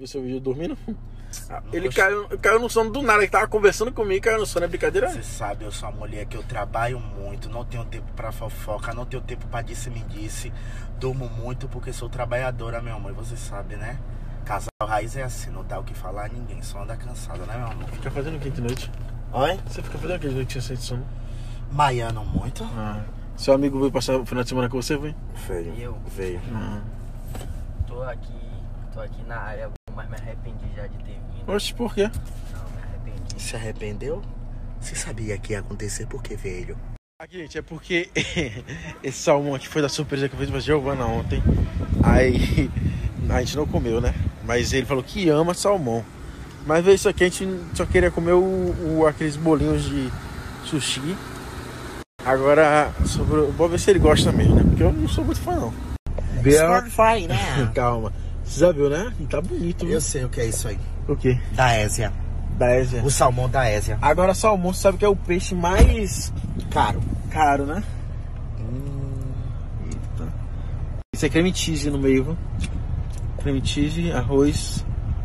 Viu seu vídeo dormindo? Ele caiu no sono do nada, ele tava conversando comigo e caiu no sono, é brincadeira? Você sabe, eu sou uma mulher que eu trabalho muito, não tenho tempo pra fofoca, não tenho tempo pra disse-me-disse. Durmo muito porque sou trabalhadora, meu amor, você sabe, né? Casal raiz é assim, não dá o que falar a ninguém, só anda cansado, né, meu amor? Fica fazendo o que de noite? Oi? Você fica fazendo o que de noite sem sono? Maiano muito? Seu amigo veio passar o final de semana com você, foi? Veio. Tô aqui na área, mas me arrependi já de ter vindo. Oxe, por quê? Não, me arrependi. Se arrependeu? Você sabia que ia acontecer porque veio. Aqui, gente, é porque esse salmão aqui foi da surpresa que eu fiz pra Giovana ontem. Aí a gente não comeu, né? Mas ele falou que ama salmão. Mas veio isso aqui, a gente só queria comer aqueles bolinhos de sushi. Agora, vou ver se ele gosta mesmo, né? Porque eu não sou muito fã, não. Spotify, né? Calma. Você já viu, né? Tá bonito, viu? Eu sei o que é isso aí. O quê? Da Ésia. Da Ésia. O salmão da Ésia. Agora, salmão, você sabe que é o peixe mais caro, né? Eita. Isso é creme cheese no meio, viu? Creme cheese, arroz.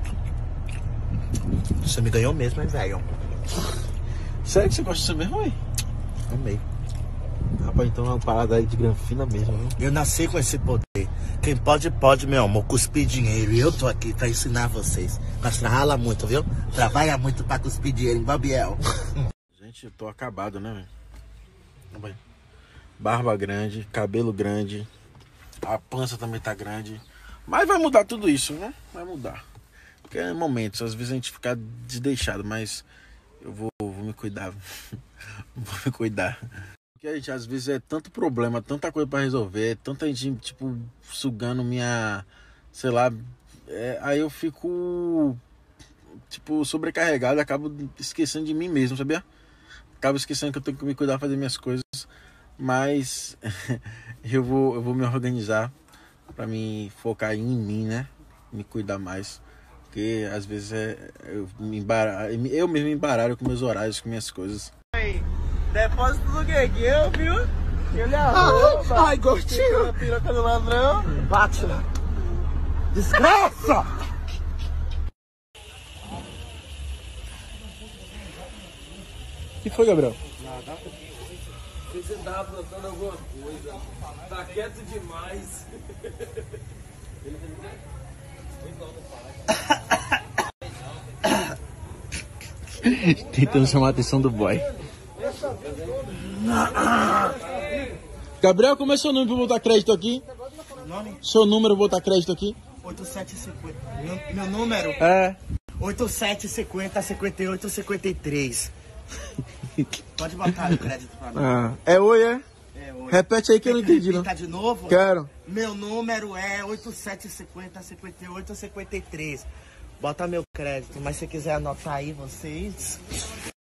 Você me ganhou mesmo, hein, velho? Sério que você gosta disso mesmo, aí? Amei. Rapaz, então é uma parada aí de granfina mesmo, viu? Eu nasci com esse poder. Quem pode, meu amor, cuspir dinheiro. E eu tô aqui pra ensinar vocês. Mas rala muito, viu? Trabalha muito pra cuspir dinheiro, igual Biel. Gente, eu tô acabado, né, velho? Barba grande, cabelo grande, a pança também tá grande. Mas vai mudar tudo isso, né? Vai mudar. Porque é momentos, às vezes a gente fica desdeixado, mas eu vou me cuidar. Vou me cuidar. Porque, gente, às vezes é tanto problema, tanta coisa pra resolver, tanta gente, tipo, sugando minha, sei lá, aí eu fico, tipo, sobrecarregado, acabo esquecendo de mim mesmo, sabia? Acabo esquecendo que eu tenho que me cuidar, fazer minhas coisas, mas eu vou me organizar pra me focar em mim, né? Me cuidar mais, porque às vezes eu mesmo me embaralho com meus horários, com minhas coisas. Depósito do Guegueu, viu? Ele arroba. Ai, gostinho. A piroca do ladrão. Bate lá. Desgraça! O que foi, Gabriel? Nada. Você tava plantando alguma coisa. Tá quieto demais. Tentando chamar a atenção do boy. Gabriel, como é seu número pra botar crédito aqui? Nome? Seu número pra botar crédito aqui? 8750. Meu número? É. 8750 58 53. Pode botar o crédito pra mim. É oi, é? É, oi. Repete aí que eu não entendi, não. Tá de novo? Quero. Meu número é 8750 58 53. Bota meu crédito, mas se quiser anotar aí vocês.